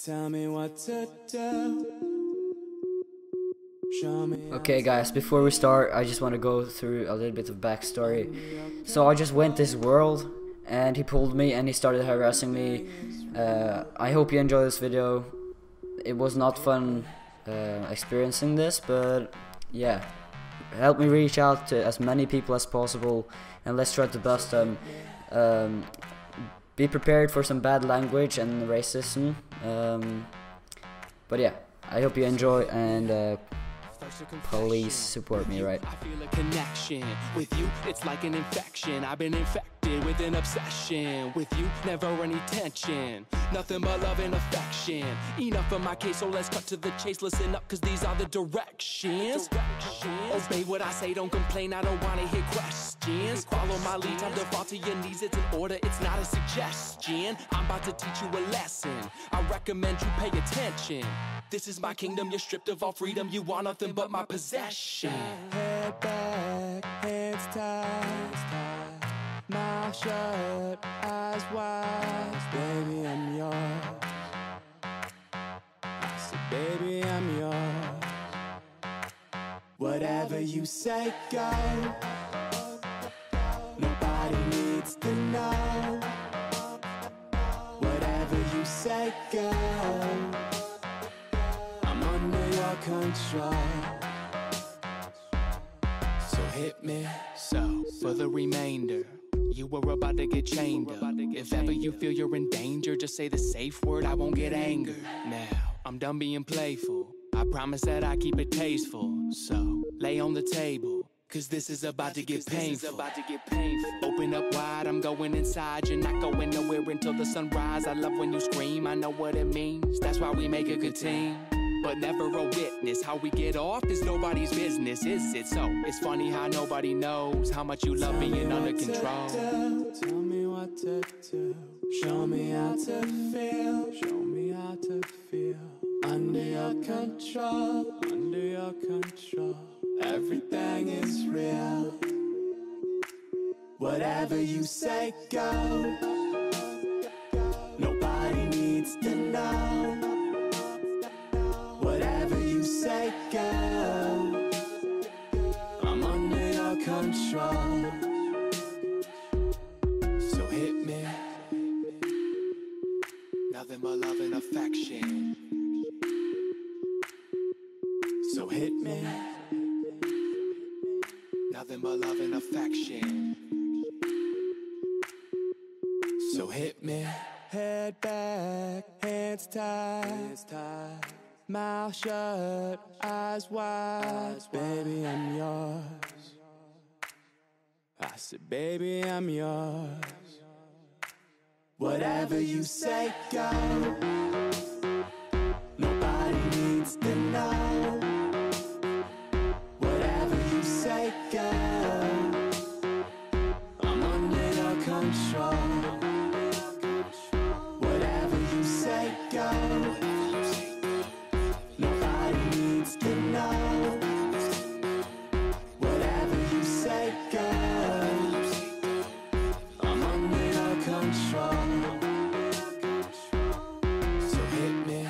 Tell me what to do. Show me. Okay guys, before we start, I just want to go through a little bit of backstory. So I just went this world and he pulled me and he started harassing me. I hope you enjoy this video. It was not fun experiencing this, but yeah, help me reach out to as many people as possible and let's try to bust them. Be prepared for some bad language and racism, but yeah, I hope you enjoy and please support me, right? I feel a connection with you, it's like an infection. I've been infected with an obsession with you, never any tension, nothing but love and affection. Enough of my case, so let's cut to the chase. Listen up, cause these are the directions. Obey what I say, don't complain, I don't wanna hear questions. Follow my lead, time to fall to your knees. It's an order, it's not a suggestion. I'm about to teach you a lesson, I recommend you pay attention. This is my kingdom, you're stripped of all freedom. You want nothing but my possession. Head back, hands tied, mouth shut, eyes wide. Baby, I'm yours. I said, baby, I'm yours. Whatever you say, go. Nobody needs to know. Whatever you say, go. Control. So hit me. So for the remainder, you were about to get chained up. If ever you feel you're in danger, just say the safe word, I won't get angered. Now I'm done being playful, I promise that I keep it tasteful. So lay on the table, cause this is about to get painful. Open up wide, I'm going inside. You're not going nowhere until the sunrise. I love when you scream, I know what it means. That's why we make a good team, but never a witness. How we get off is nobody's business, is it? So it's funny how nobody knows how much you love being under control. Tell me what to do. Show me how to feel. Show me how to feel. Under your control. Under your control. Everything is real. Whatever you say, go. Nobody needs to know. Whatever you say, go. I'm under your control. So hit me. Nothing but love and affection. So hit me. Nothing but love and affection. So hit me. Head back, hands tied, mouth shut, eyes wide. Baby, I'm yours. I said, baby, I'm yours. Whatever you say, go. Nobody needs to know. Whatever you say, go. I'm under your control. Whatever you say, go. Nobody needs to know. Whatever you say, go. I'm under your control. So hit me.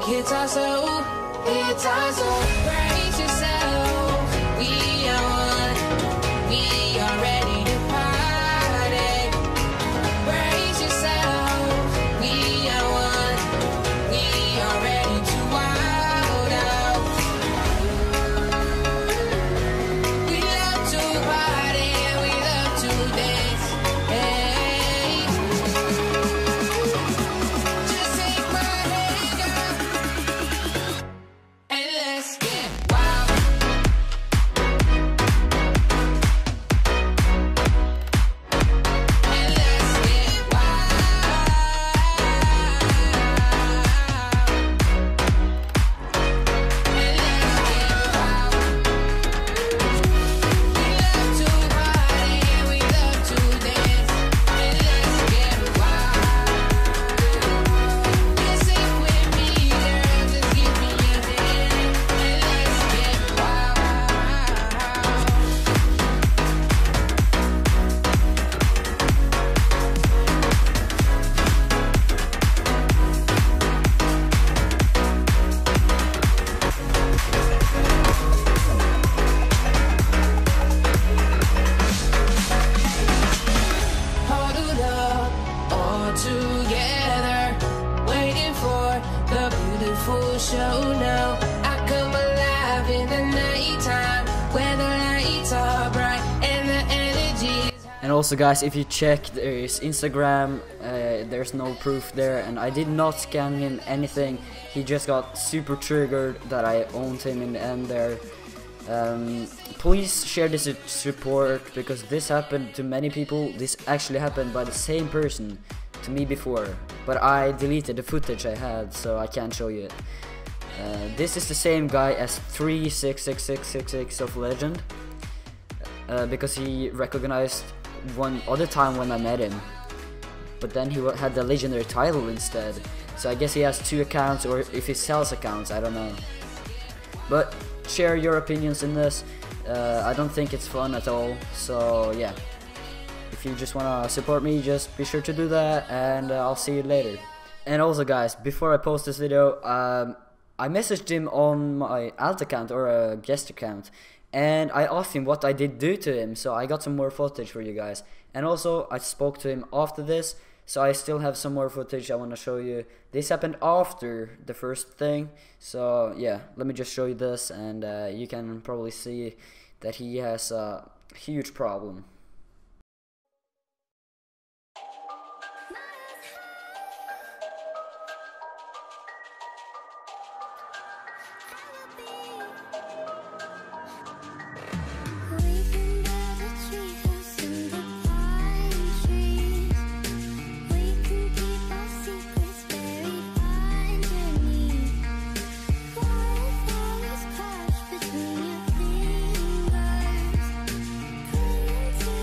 It's our soul, it's our soul. Brace yourself, we are one, we are ready to party. Brace yourself, we are one, we are ready to wild out. We love to party and we love to dance. Hey. Just take my hand, girl, and let's get wild. And let's get huddled up all together, waiting for the beautiful show now. I come alive in the nighttime where the lights are bright and the energy is high. And also guys, if you check his Instagram, there's no proof there, and I did not scam him anything. He just got super triggered that I owned him in the end there. Please share this report, because this happened to many people. This actually happened by the same person to me before, but I deleted the footage I had, so I can't show you it. This is the same guy as 366666 of Legend, because he recognized one other time when I met him, but then he had the legendary title instead. So I guess he has 2 accounts, or if he sells accounts, I don't know. But share your opinions in this. I don't think it's fun at all, so yeah. If you just wanna support me, just be sure to do that, and I'll see you later. And also guys, before I post this video, I messaged him on my alt account, or a guest account, and I asked him what I did do to him, so I got some more footage for you guys. And also I spoke to him after this, so I still have some more footage I want to show you. This happened after the first thing, so yeah, let me just show you this, and you can probably see that he has a huge problem. Between your fingers,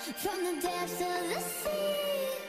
from the depths of the sea.